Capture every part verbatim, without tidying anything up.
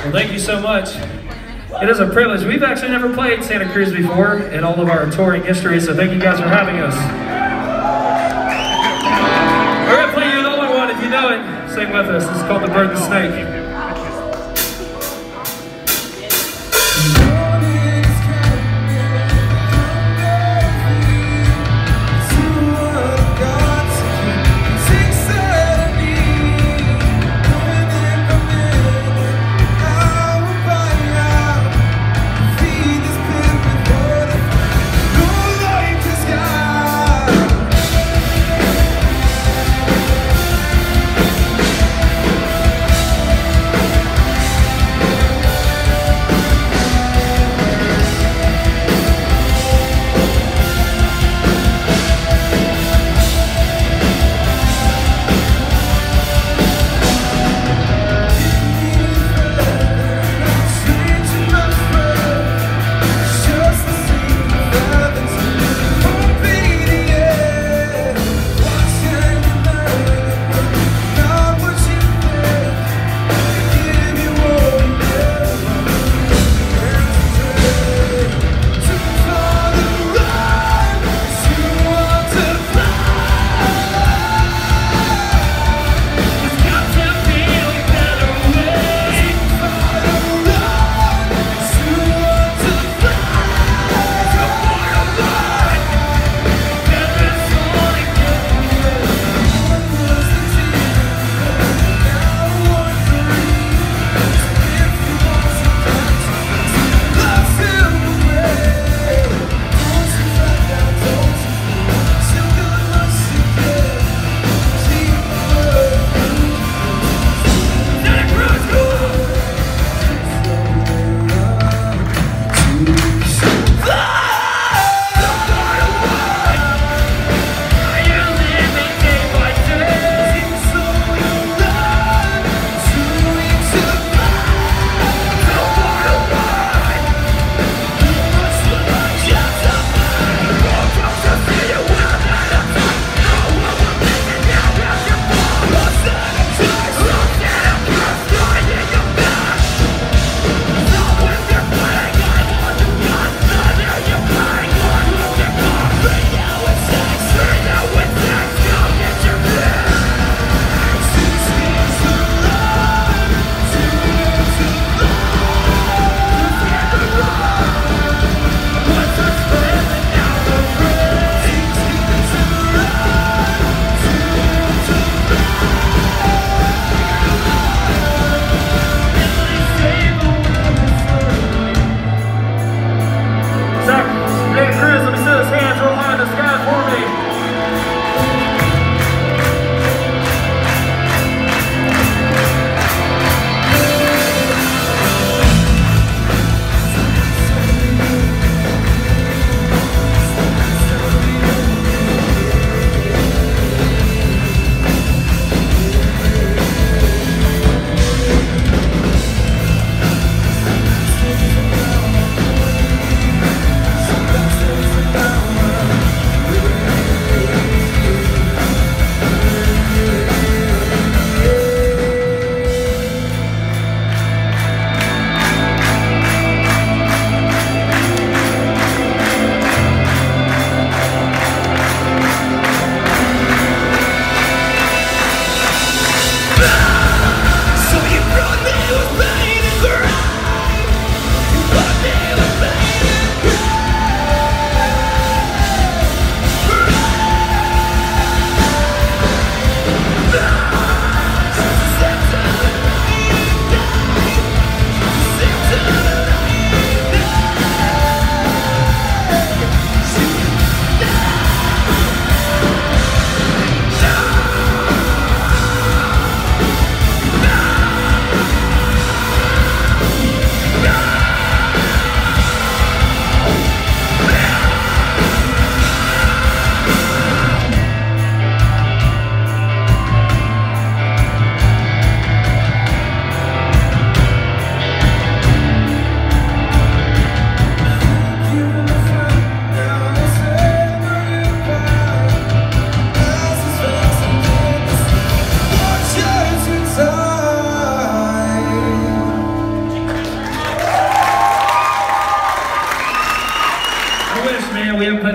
Well, thank you so much. It is a privilege. We've actually never played Santa Cruz before in all of our touring history, so thank you guys for having us. We're going to play you an older one. If you know it, sing with us. This is called The Bird and the Snake.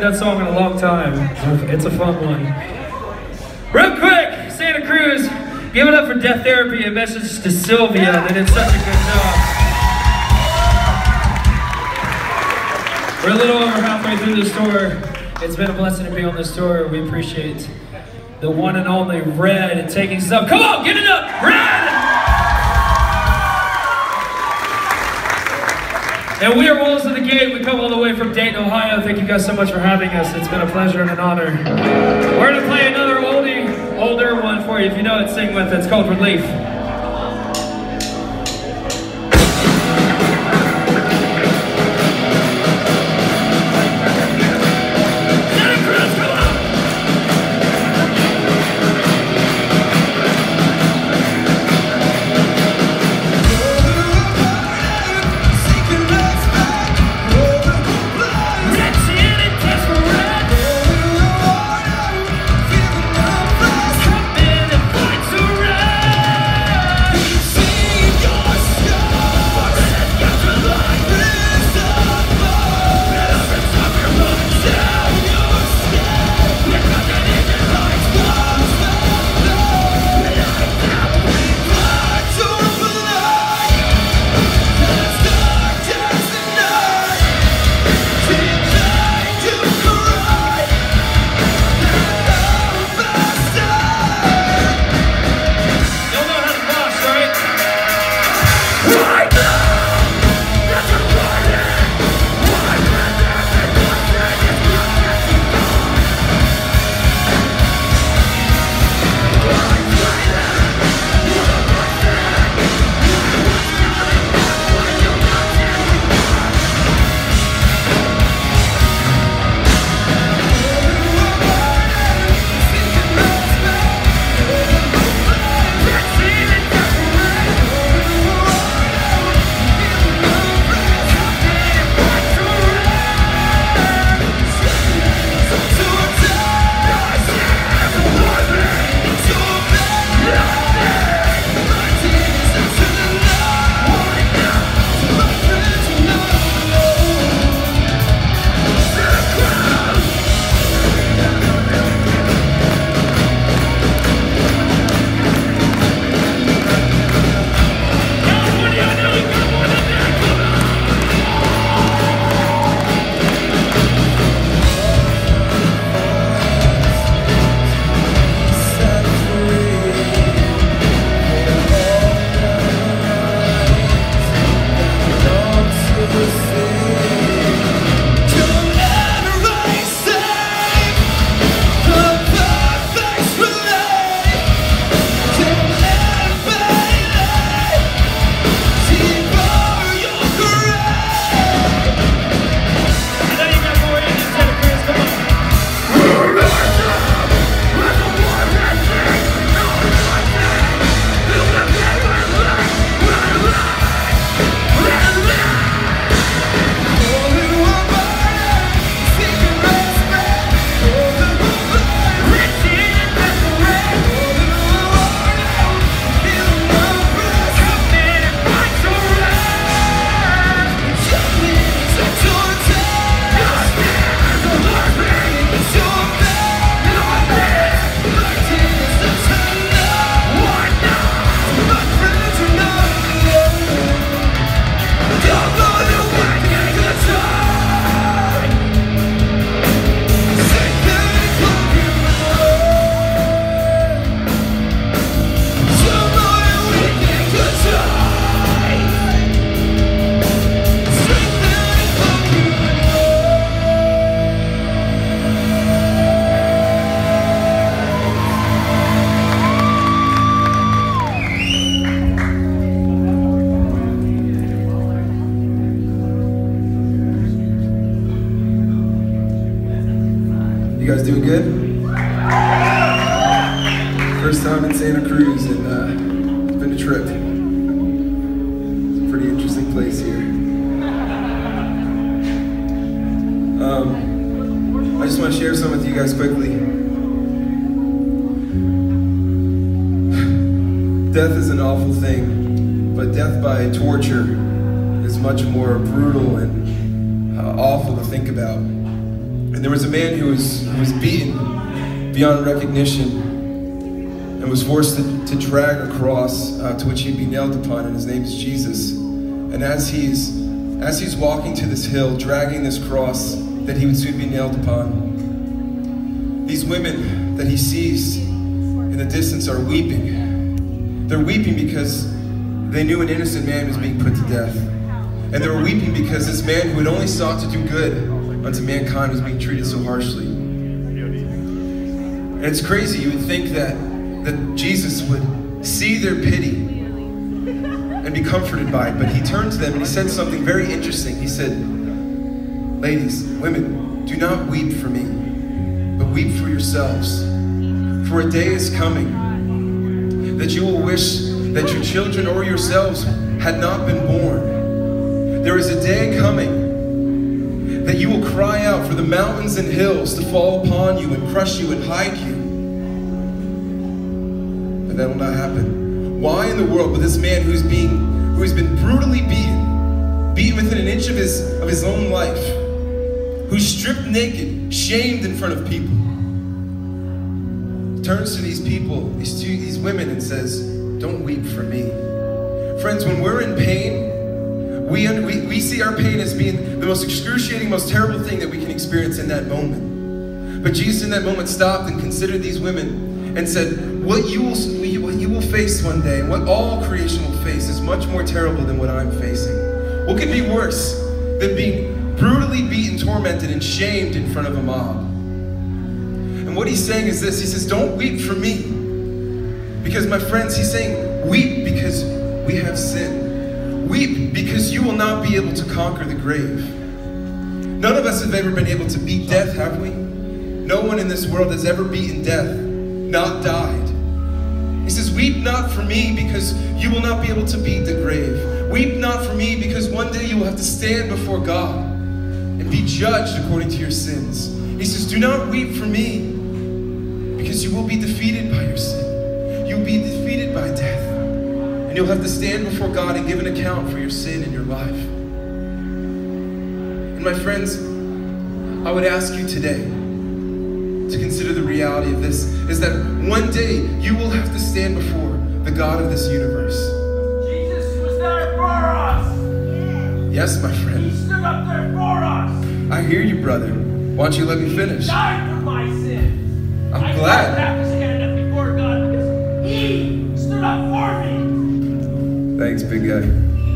that song in a long time. It's a fun one. Real quick, Santa Cruz, give it up for Death Therapy. A message to Sylvia. They did such a good job. We're a little over halfway through this tour. It's been a blessing to be on this tour. We appreciate the one and only Red taking stuff. Come on, get it up, Red! And we are Wolves of the Gate. We come all the way from Dayton, Ohio. Thank you guys so much for having us. It's been a pleasure and an honor. We're gonna play another oldie, older one for you. If you know it, sing with it. It's called Relief. You guys doing good? First time in Santa Cruz, and uh, it's been a trip. It's a pretty interesting place here. Um, I just want to share some with you guys quickly. Death is an awful thing, but death by torture is much more brutal and uh, awful to think about. And there was a man who was, who was beaten beyond recognition and was forced to, to drag a cross uh, to which he'd be nailed upon, and his name is Jesus. And as he's, as he's walking to this hill, dragging this cross that he would soon be nailed upon, these women that he sees in the distance are weeping. They're weeping because they knew an innocent man was being put to death. And they were weeping because this man who had only sought to do good unto mankind was being treated so harshly. And it's crazy, you would think that, that Jesus would see their pity and be comforted by it, but he turned to them and he said something very interesting. He said, ladies, women, do not weep for me, but weep for yourselves. For a day is coming that you will wish that your children or yourselves had not been born. There is a day coming that you will cry out for the mountains and hills to fall upon you and crush you and hide you. But that will not happen. Why in the world would this man who's being, who has been brutally beaten, beaten within an inch of his, of his own life, who's stripped naked, shamed in front of people, turns to these people, these two, these women, and says, don't weep for me. Friends, when we're in pain, we, we, we see our pain as being the most excruciating, most terrible thing that we can experience in that moment. But Jesus in that moment stopped and considered these women and said, what you will, what you will face one day, and what all creation will face, is much more terrible than what I'm facing. What could be worse than being brutally beaten, tormented, and shamed in front of a mob? And what he's saying is this. He says, don't weep for me. Because, my friends, he's saying, weep because we have sin. Weep because you will not be able to conquer the grave. None of us have ever been able to beat death, have we? No one in this world has ever beaten death, not died. He says, weep not for me because you will not be able to beat the grave. Weep not for me because one day you will have to stand before God and be judged according to your sins. He says, do not weep for me because you will be defeated by your sin. You'll be defeated by death. And you'll have to stand before God and give an account for your sin in your life. And my friends, I would ask you today to consider the reality of this, is that one day you will have to stand before the God of this universe. Jesus was there for us. Yes, my friend. He stood up there for us. I hear you, brother. Why don't you let me finish? He died for my sin. I'm I glad. don't have to stand up before God because He stood up for me. Thanks, big guy.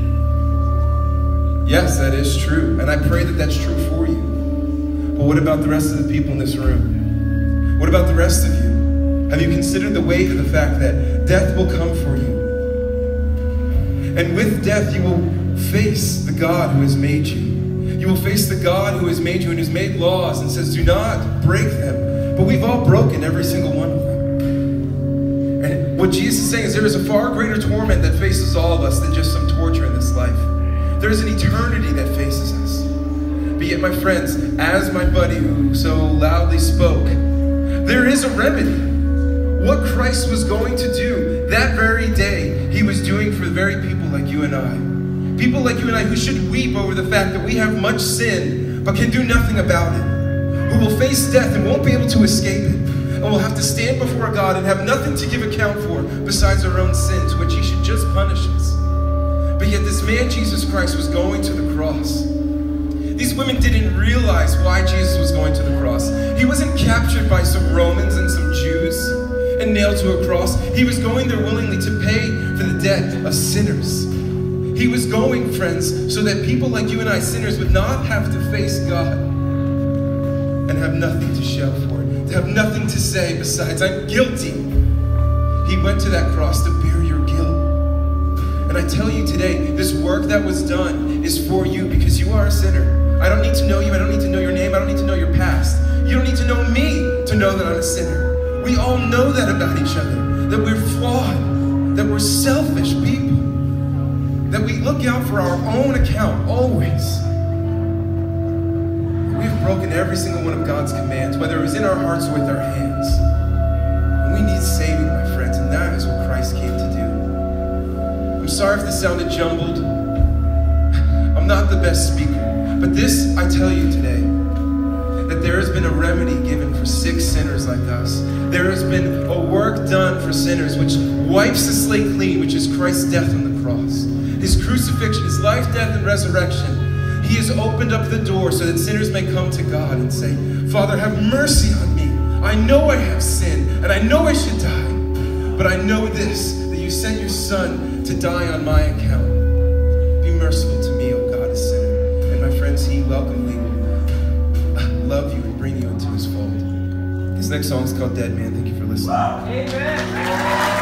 Yes, that is true. And I pray that that's true for you. But what about the rest of the people in this room? What about the rest of you? Have you considered the weight of the fact that death will come for you? And with death, you will face the God who has made you. You will face the God who has made you and has made laws and says, do not break them. But we've all broken every single one of them. And what Jesus is saying is there is a far greater torment that faces all of us than just some torture in this life. There is an eternity that faces us. But yet, my friends, as my buddy who so loudly spoke, there is a remedy. What Christ was going to do that very day, he was doing for the very people like you and I. People like you and I who should weep over the fact that we have much sin, but can do nothing about it. Who will face death and won't be able to escape it. And will have to stand before God and have nothing to give account for besides our own sins, which he should just punish us. But yet this man, Jesus Christ, was going to the cross. These women didn't realize why Jesus was going to the cross. He wasn't captured by some Romans and some Jews and nailed to a cross. He was going there willingly to pay for the debt of sinners. He was going, friends, so that people like you and I, sinners, would not have to face God and have nothing to show for it, to have nothing to say besides, I'm guilty. He went to that cross to bear your guilt. And I tell you today, this work that was done is for you because you are a sinner. I don't need to know you. I don't need to know your name. I don't need to know your past. You don't need to know me to know that I'm a sinner. We all know that about each other, that we're flawed, that we're selfish people, that we look out for our own account always. We've broken every single one of God's commands, whether it was in our hearts or with our hands. And we need saving, my friends, and that is what Christ came to do. I'm sorry if this sounded jumbled. I'm not the best speaker. But this, I tell you today, that there has been a remedy given for sick sinners like us. There has been a work done for sinners which wipes the slate clean, which is Christ's death on the cross. His crucifixion, his life, death, and resurrection. He has opened up the door so that sinners may come to God and say, Father, have mercy on me. I know I have sinned, and I know I should die. But I know this, that you sent your Son to die on my account. Be merciful to me, O God, a sinner. And my friends, he welcomed me. Love you and bring you into his fold. This next song is called Dead Man. Thank you for listening. Wow. Amen.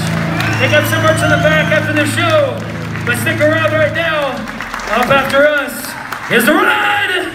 Pick up some merch in the back after the show. But stick around right now. Up after us. is the ride.